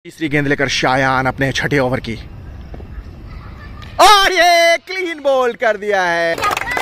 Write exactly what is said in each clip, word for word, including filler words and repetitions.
तीसरी गेंद लेकर शायान अपने छठे ओवर की और ये क्लीन बोल्ड कर दिया है।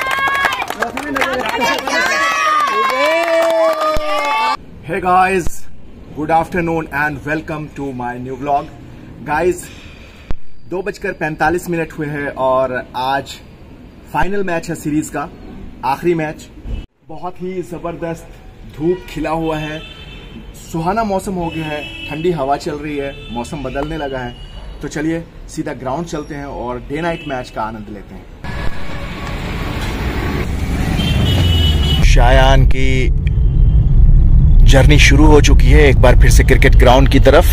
Hey guys, good afternoon and welcome to my new vlog. Guys, दो बजकर पैंतालीस मिनट हुए हैं और आज फाइनल मैच है सीरीज का, आखिरी मैच। बहुत ही जबरदस्त धूप खिला हुआ है, सुहाना मौसम हो गया है, ठंडी हवा चल रही है, मौसम बदलने लगा है। तो चलिए सीधा ग्राउंड चलते हैं और डे नाइट मैच का आनंद लेते हैं। शायान की जर्नी शुरू हो चुकी है एक बार फिर से क्रिकेट ग्राउंड की तरफ।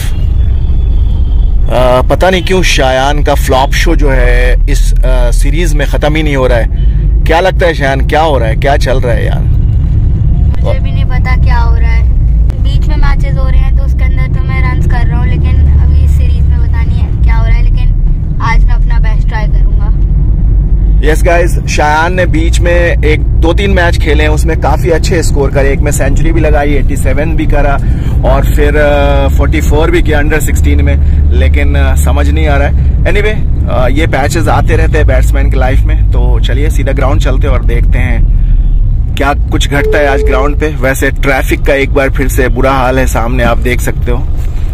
आ, पता नहीं क्यों शायान का फ्लॉप शो जो है इस आ, सीरीज में खत्म ही नहीं हो रहा है। क्या लगता है शायान, क्या हो रहा है, क्या चल रहा है यार? मुझे भी नहीं पता क्या हो रहा है। बीच में मैचेस हो रहे हैं तो उसके अंदर तो मैं रन्स कर रहा हूँ, लेकिन अभी इस सीरीज में पता नहीं है क्या हो रहा है। लेकिन आज मैं अपना बेस्ट ट्राई करूंगा। यस गाइस, शायान ने बीच में एक दो तीन मैच खेले हैं, उसमें काफी अच्छे स्कोर करे। एक में सेंचुरी भी लगाई, सत्तासी भी करा और फिर चौवालीस भी किया अंडर सोलह में, लेकिन uh, समझ नहीं आ रहा है। एनीवे anyway, uh, ये पैचेस आते रहते हैं बैट्समैन की लाइफ में। तो चलिए सीधा ग्राउंड चलते हैं और देखते हैं क्या कुछ घटता है आज ग्राउंड पे। वैसे ट्रैफिक का एक बार फिर से बुरा हाल है, सामने आप देख सकते हो।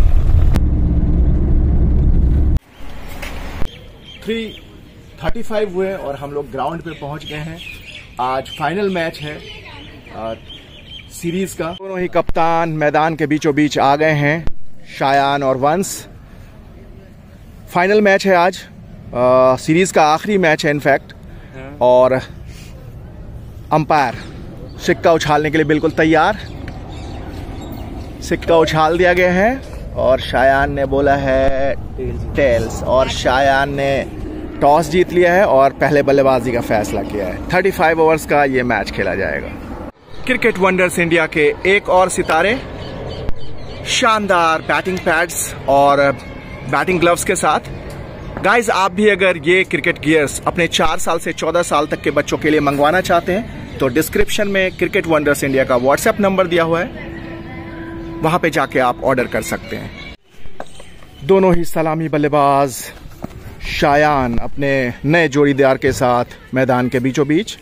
तीन पैंतीस हुए और हम लोग ग्राउंड पे पहुंच गए हैं। आज फाइनल मैच है आ, सीरीज का। दोनों ही कप्तान मैदान के बीचों बीच आ गए हैं, शायान और वंश। फाइनल मैच है आज, आ, सीरीज का आखिरी मैच है इनफैक्ट। और अंपायर सिक्का उछालने के लिए बिल्कुल तैयार। सिक्का उछाल दिया गया है और शायान ने बोला है टेल्स, और शायान ने टॉस जीत लिया है और पहले बल्लेबाजी का फैसला किया है। पैंतीस ओवर्स का ये मैच खेला जाएगा। क्रिकेट वंडर्स इंडिया के एक और सितारे शानदार बैटिंग पैड्स और बैटिंग ग्लव्स के साथ। गाइज, आप भी अगर ये क्रिकेट गियर्स अपने चार साल से चौदह साल तक के बच्चों के लिए मंगवाना चाहते हैं तो डिस्क्रिप्शन में क्रिकेट वंडर्स इंडिया का व्हाट्सएप नंबर दिया हुआ है, वहां पे जाके आप ऑर्डर कर सकते हैं। दोनों ही सलामी बल्लेबाज शायान अपने नए जोड़ीदार के साथ मैदान के बीचों बीच।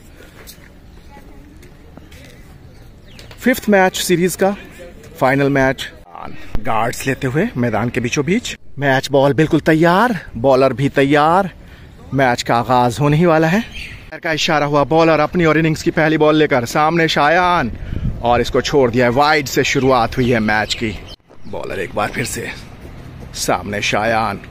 फिफ्थ मैच सीरीज का फाइनल मैच। गार्ड्स लेते हुए मैदान के बीचों बीच। मैच बॉल बिल्कुल तैयार, बॉलर भी तैयार। मैच का आगाज होने ही वाला है। का इशारा हुआ, बॉलर अपनी और इनिंग्स की पहली बॉल लेकर सामने शायान, और इसको छोड़ दिया है। वाइड से शुरुआत हुई है मैच की। बॉलर एक बार फिर से सामने शायान,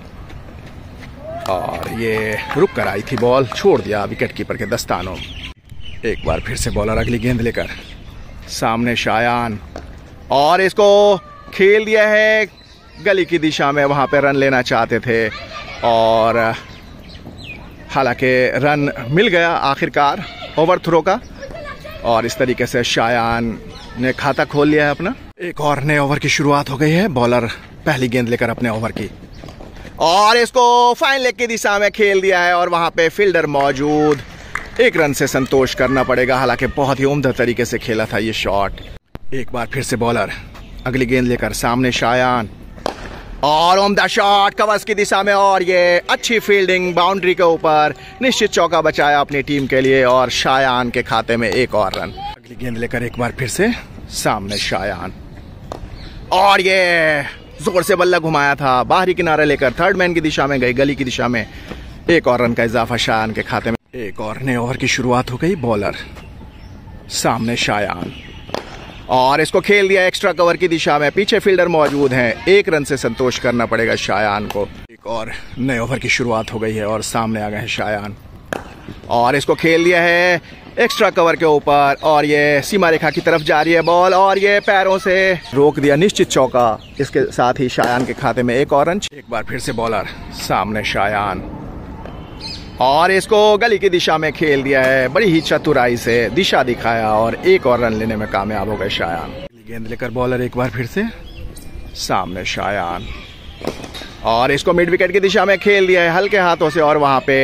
और ये रुक कर आई थी बॉल, छोड़ दिया विकेट कीपर के दस्तानों। एक बार फिर से बॉलर अगली गेंद लेकर सामने शायान, और इसको खेल दिया है गली की दिशा में। वहां पे रन लेना चाहते थे और हालांकि रन मिल गया आखिरकार ओवर थ्रो का, और इस तरीके से शायान ने खाता खोल लिया है अपना। एक और नए ओवर की शुरुआत हो गई है। बॉलर पहली गेंद लेकर अपने ओवर की, और इसको फाइन लेग की दिशा में खेल दिया है और वहां पे फील्डर मौजूद। एक रन से संतोष करना पड़ेगा, हालांकि बहुत ही उम्दा तरीके से खेला था ये शॉट। एक बार फिर से बॉलर अगली गेंद लेकर सामने शायान, और उम्दा शॉट कवर्स की दिशा में, और ये अच्छी फील्डिंग बाउंड्री के ऊपर, निश्चित चौका बचाया अपनी टीम के लिए, और शायान के खाते में एक और रन। अगली गेंद लेकर एक बार फिर से सामने शायान, और ये जोर से बल्ला घुमाया था, बाहरी किनारे लेकर थर्ड मैन की दिशा में गई, गली की दिशा में। एक और रन का इजाफा शायान के खाते में। एक और नए ओवर की शुरुआत हो गई। बॉलर सामने शायान, और इसको खेल दिया एक्स्ट्रा कवर की दिशा में, पीछे फील्डर मौजूद हैं। एक रन से संतोष करना पड़ेगा शायान को। एक और नए ओवर की शुरुआत हो गई है और सामने आ गए हैं शायान, और इसको खेल दिया है एक्स्ट्रा कवर के ऊपर, और ये सीमा रेखा की तरफ जा रही है बॉल, और ये पैरों से रोक दिया, निश्चित चौका। इसके साथ ही शायान के खाते में एक और रन। एक बार फिर से बॉलर सामने शायान, और इसको गली की दिशा में खेल दिया है, बड़ी ही चतुराई से दिशा दिखाया, और एक और रन लेने में कामयाब हो गए शायान। गेंद लेकर बॉलर एक बार फिर से सामने शायान, और इसको मिड विकेट की दिशा में खेल दिया है हल्के हाथों से, और वहां पे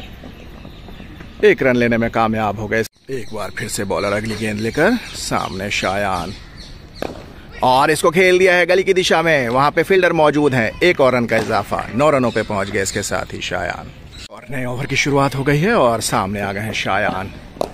एक रन लेने में कामयाब हो गए। एक बार फिर से बॉलर अगली गेंद लेकर सामने शायान, और इसको खेल दिया है गली की दिशा में, वहां पे फील्डर मौजूद हैं। एक और रन का इजाफा, नौ रनों पे पहुंच गए इसके साथ ही शायान। और नए ओवर की शुरुआत हो गई है और सामने आ गए हैं शायान।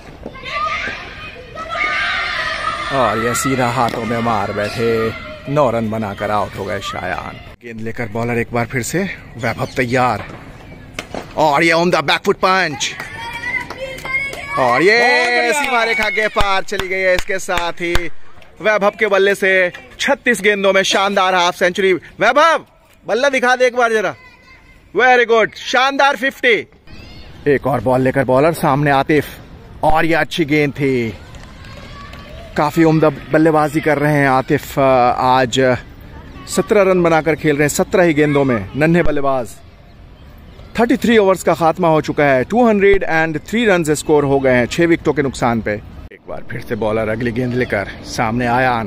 और ये सीधा हाथों में मार बैठे, नौ रन बनाकर आउट हो गए शायान। गेंद लेकर बॉलर एक बार फिर से, वैभव तैयार, और ये उम्दा बैकफुट पंच, और ये सीमा रेखा के पार चली गई है। इसके साथ ही वैभव के बल्ले से छत्तीस गेंदों में शानदार हाफ सेंचुरी। वैभव बल्ला दिखा दे एक बार जरा, वेरी गुड, शानदार फिफ्टी। एक और बॉल लेकर बॉलर सामने आतिफ, और ये अच्छी गेंद थी, काफी उम्दा बल्लेबाजी कर रहे हैं आतिफ। आज सत्रह रन बनाकर खेल रहे हैं सत्रह ही गेंदों में, नन्हे बल्लेबाज। तैंतीस ओवर्स का खात्मा हो चुका है, दो सौ तीन रन स्कोर हो गए हैं छह विकेटों के नुकसान पे। एक बार फिर से बॉलर अगली गेंद लेकर सामने आयान,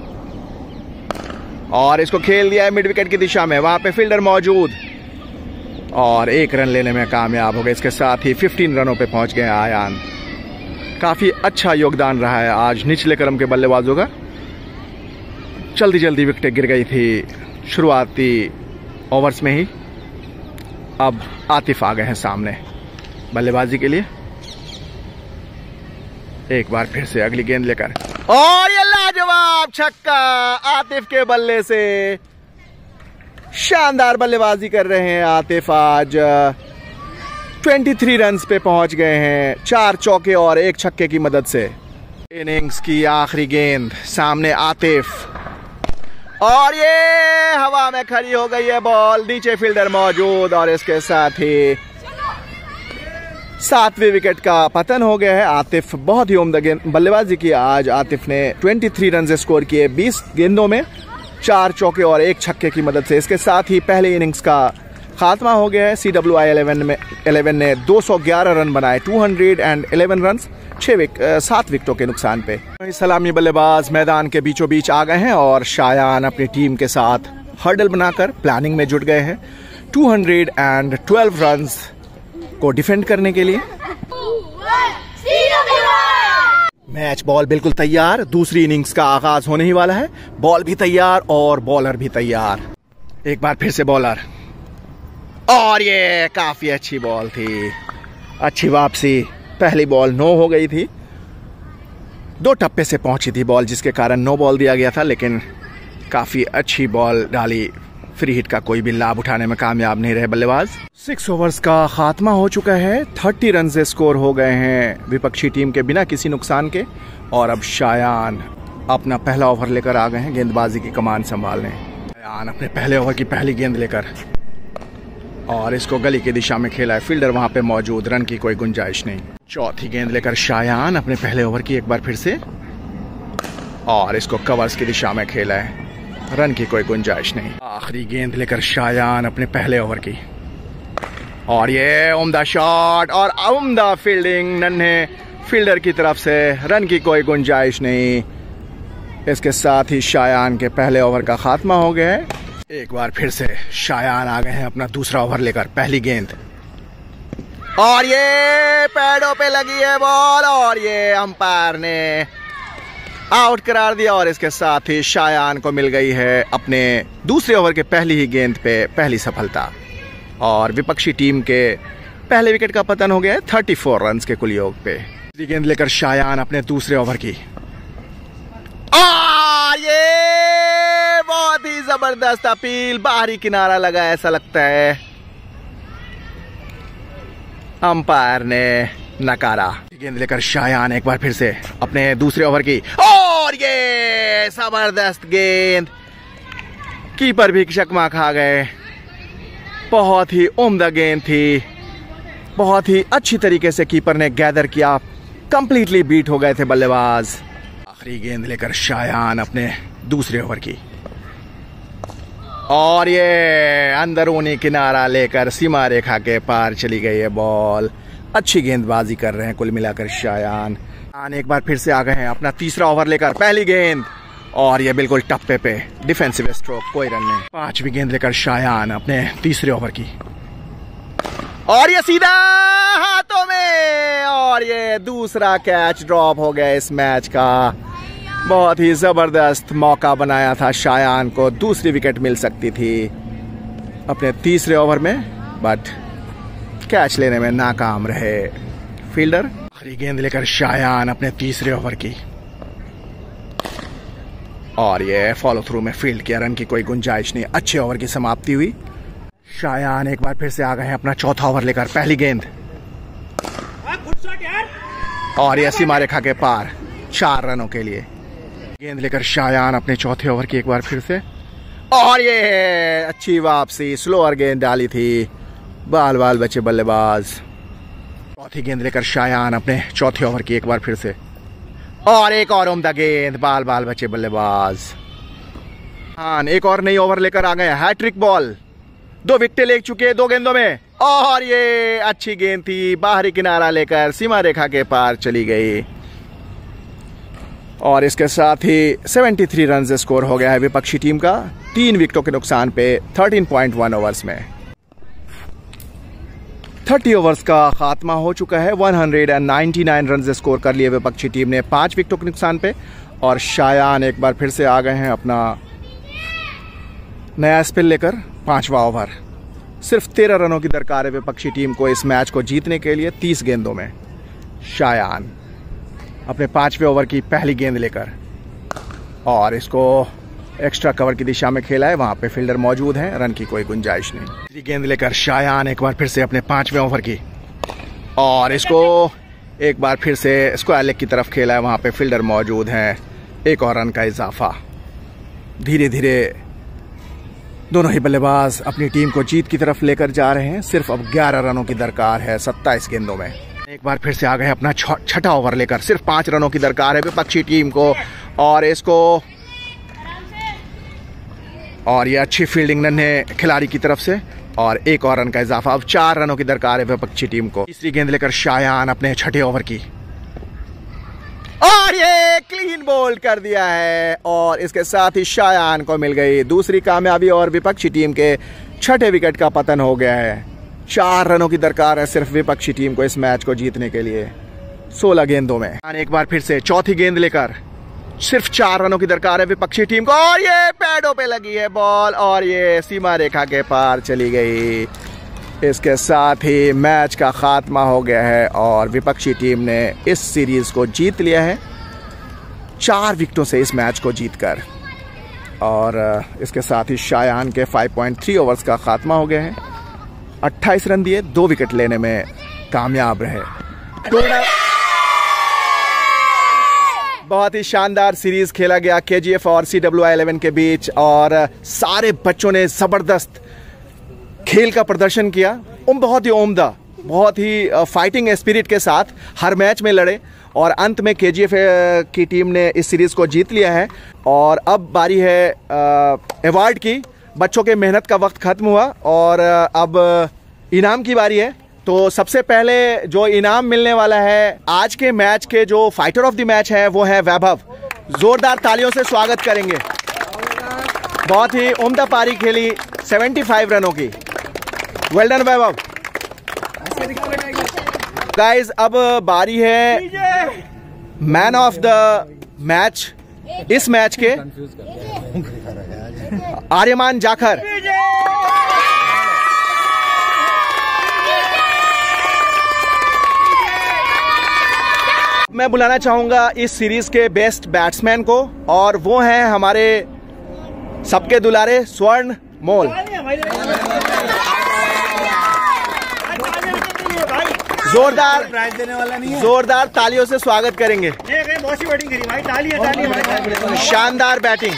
और इसको खेल दिया है मिड विकेट की दिशा में, वहां पे फील्डर मौजूद, और एक रन लेने में कामयाब हो गए। इसके साथ ही पंद्रह रनों पे पहुंच गए आयान। काफी अच्छा योगदान रहा है आज निचले क्रम के बल्लेबाजों का। जल्दी जल्दी विकेटें गिर गई थी शुरुआती ओवर्स में ही। अब आतिफ आ गए हैं सामने बल्लेबाजी के लिए। एक बार फिर से अगली गेंद लेकर, और ये लाजवाब छक्का आतिफ के बल्ले से। शानदार बल्लेबाजी कर रहे हैं आतिफ आज। तेईस रन्स पे पहुंच गए हैं, चार चौके और एक छक्के की मदद से। इनिंग्स की आखिरी गेंद, सामने आतिफ, और ये हवा में खड़ी हो गई है बॉल, नीचे फील्डर मौजूद, और इसके साथ ही सातवें विकेट का पतन हो गया है। आतिफ बहुत ही उम्दा बल्लेबाजी की आज। आतिफ ने तेईस रन स्कोर किए बीस गेंदों में, चार चौके और एक छक्के की मदद से। इसके साथ ही पहले इनिंग्स का खात्मा हो गया है। सी डब्ल्यू आई इलेवन में इलेवन ने दो सौ ग्यारह रन बनाए, दो सौ ग्यारह रन, छह विक, सात विकेटों के नुकसान पे। सलामी बल्लेबाज मैदान के बीचों बीच आ गए हैं, और शायान अपनी टीम के साथ हर्डल बनाकर प्लानिंग में जुट गए हैं दो सौ बारह रन को डिफेंड करने के लिए। मैच बॉल बिल्कुल तैयार, दूसरी इनिंग्स का आगाज होने ही वाला है। बॉल भी तैयार और बॉलर भी तैयार। एक बार फिर से बॉलर, और ये काफी अच्छी बॉल थी, अच्छी वापसी। पहली बॉल नो हो गई थी, दो टप्पे से पहुंची थी बॉल, जिसके कारण नो बॉल दिया गया था, लेकिन काफी अच्छी बॉल डाली। फ्री हिट का कोई भी लाभ उठाने में कामयाब नहीं रहे बल्लेबाज। सिक्स ओवर्स का खात्मा हो चुका है, तीस रन से स्कोर हो गए हैं विपक्षी टीम के बिना किसी नुकसान के। और अब शायान अपना पहला ओवर लेकर आ गए हैं गेंदबाजी की कमान संभालने। शायान अपने पहले ओवर की पहली गेंद लेकर, और इसको गली की दिशा में खेला है, फील्डर वहां पे मौजूद, रन की कोई गुंजाइश नहीं। चौथी गेंद लेकर शायान अपने पहले ओवर की एक बार फिर से, और इसको कवर्स की दिशा में खेला है, रन की कोई गुंजाइश नहीं। आखिरी गेंद लेकर शायान अपने पहले ओवर की, और ये उम्दा शॉट और उम्दा फील्डिंग नन्हे फील्डर की तरफ से, रन की कोई गुंजाइश नहीं। इसके साथ ही शायान के पहले ओवर का खात्मा हो गया है। एक बार फिर से शायान आ गए हैं अपना दूसरा ओवर लेकर, पहली गेंद, और ये पैडों पे लगी है बॉल, और ये अंपायर ने आउट करार दिया। और इसके साथ ही शायान को मिल गई है अपने दूसरे ओवर के पहली ही गेंद पे पहली सफलता, और विपक्षी टीम के पहले विकेट का पतन हो गया है चौंतीस रन के कुल योग पे। दूसरी गेंद लेकर शायान अपने दूसरे ओवर की, आ, ये बहुत ही जबरदस्त अपील, बाहरी किनारा लगा ऐसा लगता है, अंपायर ने नकारा। गेंद लेकर शायान एक बार फिर से अपने दूसरे ओवर की, और ये जबरदस्त गेंद, कीपर भी चकमा खा गए। बहुत ही उम्दा गेंद थी, बहुत ही अच्छी तरीके से कीपर ने गैदर किया, कंप्लीटली बीट हो गए थे बल्लेबाज। आखिरी गेंद लेकर शायान अपने दूसरे ओवर की, और ये अंदरूनी किनारा लेकर सीमा रेखा के पार चली गई है बॉल। अच्छी गेंदबाजी कर रहे हैं कुल मिलाकर शायान। एक बार फिर से आ गए हैं अपना तीसरा ओवर लेकर, पहली गेंद, और ये बिल्कुल टप्पे पे, डिफेंसिव स्ट्रोक, कोई रन नहीं। पांचवी गेंद लेकर शायान अपने तीसरे ओवर की, और ये सीधा हाथों में, और ये दूसरा कैच ड्रॉप हो गया इस मैच का। बहुत ही जबरदस्त मौका बनाया था शायान को, दूसरी विकेट मिल सकती थी अपने तीसरे ओवर में, बट कैच लेने में नाकाम रहे फील्डर। आखिरी गेंद लेकर शायान अपने तीसरे ओवर की, और ये फॉलो थ्रू में फील्ड किया, रन की कोई गुंजाइश नहीं। अच्छे ओवर की समाप्ति हुई। शायान एक बार फिर से आ गए हैं अपना चौथा ओवर लेकर। पहली गेंद और ये सीमा रेखा के पार, चार रनों के लिए। गेंद लेकर शायान अपने चौथे ओवर की एक बार फिर से, और ये अच्छी वापसी, स्लोअर गेंद डाली थी, बाल बाल बचे बल्लेबाज। चौथी गेंद लेकर शायान अपने चौथे ओवर की एक बार फिर से, और एक और उम्दा गेंद, बाल बाल बचे बल्लेबाज। हाँ, एक और नई ओवर लेकर आ गए, हैट्रिक बॉल, दो विकेटें ले चुके दो गेंदों में, और ये अच्छी गेंद थी, बाहरी किनारा लेकर सीमा रेखा के पार चली गई, और इसके साथ ही तिहत्तर रन स्कोर हो गया है विपक्षी टीम का, तीन विकेटों के नुकसान पे तेरह पॉइंट एक ओवर्स में। तीस ओवर्स का खात्मा हो चुका है। एक सौ निन्यानवे रन स्कोर कर लिए विपक्षी टीम ने पांच विकेटों के नुकसान पे, और शायान एक बार फिर से आ गए हैं अपना नया स्पिन लेकर। पांचवा ओवर, सिर्फ तेरह रनों की दरकार है विपक्षी टीम को इस मैच को जीतने के लिए, तीस गेंदों में। शायान अपने पांचवें ओवर की पहली गेंद लेकर, और इसको एक्स्ट्रा कवर की दिशा में खेला है, वहां पे फील्डर मौजूद है, रन की कोई गुंजाइश नहीं। तीसरी गेंद लेकर शायान एक बार फिर से अपने पांचवें ओवर की, और इसको एक बार फिर से स्क्वायर लेग की तरफ खेला है, वहां पे फील्डर मौजूद है, एक और रन का इजाफा। धीरे धीरे दोनों ही बल्लेबाज अपनी टीम को जीत की तरफ लेकर जा रहे हैं। सिर्फ अब ग्यारह रनों की दरकार है सत्ताईस गेंदों में। एक बार फिर से आ गए अपना छठा ओवर लेकर, सिर्फ पांच रनों की दरकार है विपक्षी टीम को, और इसको, और ये अच्छी फील्डिंग नन्हे खिलाड़ी की तरफ से, और एक और रन का इजाफा। अब चार रनों की दरकार है विपक्षी टीम को। तीसरी गेंद लेकर शायान अपने छठे ओवर की, और ये क्लीन बोल्ड कर दिया है, और इसके साथ ही शायान को मिल गई दूसरी कामयाबी, और विपक्षी टीम के छठे विकेट का पतन हो गया है। चार रनों की दरकार है सिर्फ विपक्षी टीम को इस मैच को जीतने के लिए, सोलह गेंदों में। एक बार फिर से चौथी गेंद लेकर, सिर्फ चार रनों की दरकार है विपक्षी टीम को, और ये पैडों पे लगी है बॉल, और ये सीमा रेखा के पार चली गई। इसके साथ ही मैच का खात्मा हो गया है, और विपक्षी टीम ने इस सीरीज को जीत लिया है चार विकेटों से इस मैच को जीतकर, और इसके साथ ही शायान के पाँच पॉइंट तीन ओवर्स का खात्मा हो गया है। अट्ठाईस रन दिए, दो विकेट लेने में कामयाब रहे। बहुत ही शानदार सीरीज खेला गया केजीएफ और सी डब्ल्यू आई इलेवन के बीच, और सारे बच्चों ने जबरदस्त खेल का प्रदर्शन किया। उम बहुत ही उम्दा, बहुत ही फाइटिंग स्पिरिट के साथ हर मैच में लड़े, और अंत में केजीएफ की टीम ने इस सीरीज को जीत लिया है। और अब बारी है अवार्ड की। बच्चों के मेहनत का वक्त खत्म हुआ, और अब इनाम की बारी है। तो सबसे पहले जो इनाम मिलने वाला है आज के मैच के, जो फाइटर ऑफ द मैच है, वो है वैभव। जोरदार तालियों से स्वागत करेंगे। बहुत ही उम्दा पारी खेली, पचहत्तर रनों की। वेल डन वैभव। गाइस, अब बारी है मैन ऑफ द मैच इस मैच के, आर्यमान जाखर। मैं बुलाना चाहूंगा इस सीरीज के बेस्ट बैट्समैन को, और वो हैं हमारे सबके दुलारे स्वर्ण मोल। जोरदार प्राइज देने वाला नहीं है, जोरदार तालियों से स्वागत करेंगे। बहुत सी बैटिंग करी भाई, ताली है, ताली है। शानदार बैटिंग।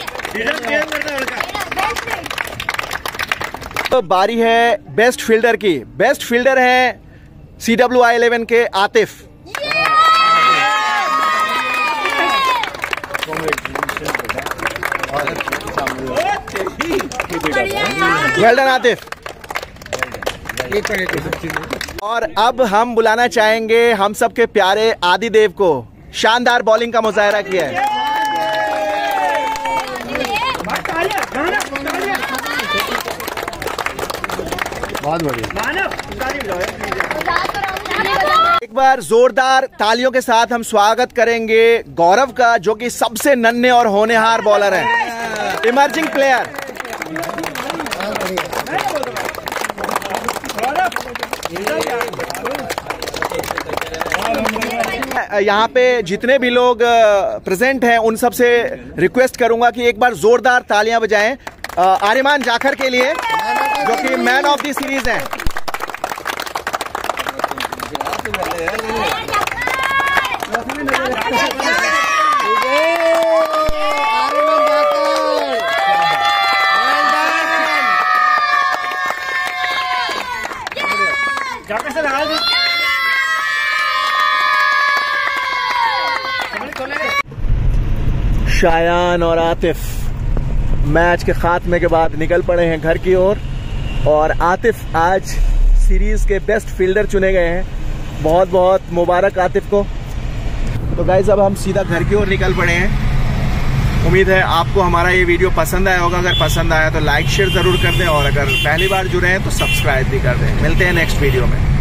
तो बारी है बेस्ट फील्डर की। बेस्ट फील्डर है सी डब्ल्यू आई इलेवन के आतिफ। Well done Atif. और अब हम बुलाना चाहेंगे हम सबके प्यारे आदिदेव को। शानदार बॉलिंग का मुजाहरा किया है। बहुत बढ़िया। एक बार जोरदार तालियों के साथ हम स्वागत करेंगे गौरव का, जो कि सबसे नन्हे और होनहार बॉलर हैं, इमर्जिंग प्लेयर। यहाँ पे जितने भी लोग प्रेजेंट हैं उन सब से रिक्वेस्ट करूंगा कि एक बार जोरदार तालियां बजाएं आर्यमान जाखर के लिए, जो कि मैन ऑफ द सीरीज हैं। शायान और आतिफ मैच के खात्मे के बाद निकल पड़े हैं घर की ओर, और आतिफ आज सीरीज के बेस्ट फील्डर चुने गए हैं। बहुत बहुत मुबारक आतिफ को। तो गाइस अब हम सीधा घर की ओर निकल पड़े हैं। उम्मीद है आपको हमारा ये वीडियो पसंद आया होगा। अगर पसंद आया तो लाइक शेयर जरूर कर दें, और अगर पहली बार जुड़े हैं तो सब्सक्राइब भी कर दें। मिलते हैं नेक्स्ट वीडियो में।